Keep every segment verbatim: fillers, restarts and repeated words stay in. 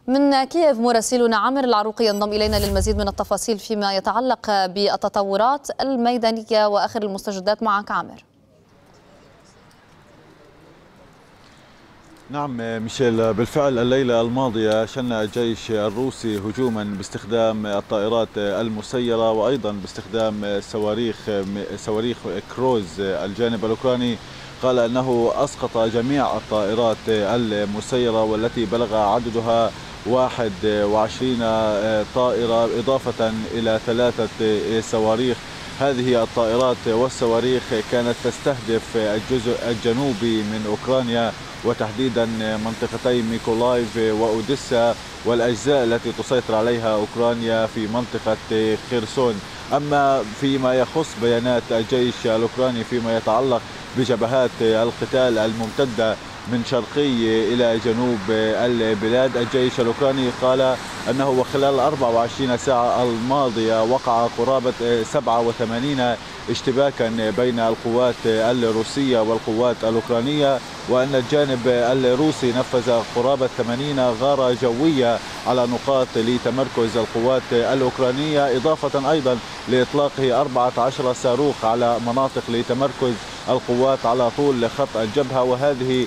من كييف مراسلنا عامر العروقي ينضم إلينا للمزيد من التفاصيل فيما يتعلق بالتطورات الميدانية وآخر المستجدات. معك عامر. نعم ميشيل، بالفعل الليلة الماضية شن الجيش الروسي هجوما باستخدام الطائرات المسيرة وأيضا باستخدام صواريخ صواريخ كروز. الجانب الأوكراني قال أنه أسقط جميع الطائرات المسيرة والتي بلغ عددها واحد وعشرين طائرة إضافة إلى ثلاثة صواريخ. هذه الطائرات والصواريخ كانت تستهدف الجزء الجنوبي من أوكرانيا وتحديدا منطقتي ميكولايف وأوديسا والأجزاء التي تسيطر عليها أوكرانيا في منطقة خيرسون. أما فيما يخص بيانات الجيش الأوكراني فيما يتعلق بجبهات القتال الممتدة من شرقي إلى جنوب البلاد، الجيش الأوكراني قال أنه وخلال أربع وعشرين ساعة الماضية وقع قرابة سبعة وثمانين اشتباكا بين القوات الروسية والقوات الأوكرانية، وأن الجانب الروسي نفذ قرابة ثمانين غارة جوية على نقاط لتمركز القوات الأوكرانية، إضافة أيضا لإطلاقه أربعة عشر صاروخ على مناطق لتمركز القوات على طول خط الجبهة. وهذه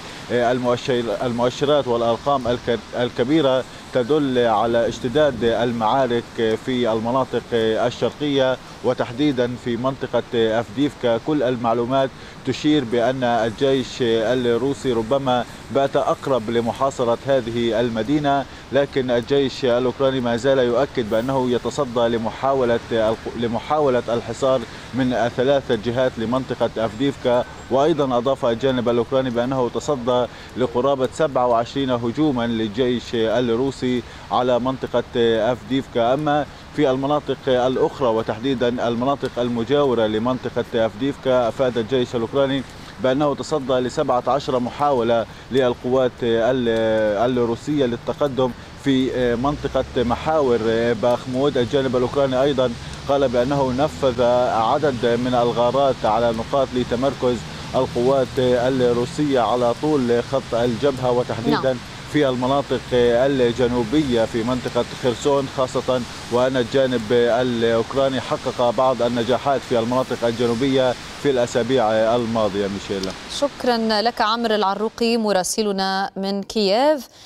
المؤشرات والأرقام الكبيرة تدل على اشتداد المعارك في المناطق الشرقية وتحديدا في منطقة أفديفكا. كل المعلومات تشير بأن الجيش الروسي ربما بات أقرب لمحاصرة هذه المدينة، لكن الجيش الأوكراني ما زال يؤكد بأنه يتصدى لمحاولة لمحاولة الحصار من ثلاثة جهات لمنطقة أفديفكا. وأيضا أضاف الجانب الأوكراني بأنه تصدى لقرابة سبعة وعشرين هجوما للجيش الروسي على منطقة أفديفكا. أما في المناطق الأخرى وتحديدا المناطق المجاورة لمنطقة أفديفكا أفاد الجيش الأوكراني بأنه تصدى لسبعة عشر محاولة للقوات الروسية للتقدم في منطقة محاور باخمود. الجانب الأوكراني أيضا قال بأنه نفذ عدد من الغارات على نقاط لتمركز القوات الروسية على طول خط الجبهة وتحديدا نعم. في المناطق الجنوبية في منطقة خرسون خاصة، وأن الجانب الأوكراني حقق بعض النجاحات في المناطق الجنوبية في الأسابيع الماضية. ميشيل، شكرا لك عامر العروقي مراسلنا من كييف.